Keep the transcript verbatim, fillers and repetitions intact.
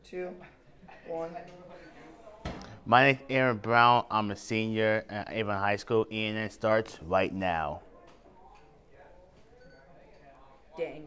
two, one. My name's Aaron Brown. I'm a senior at Avon High School. E N N starts right now. Dang.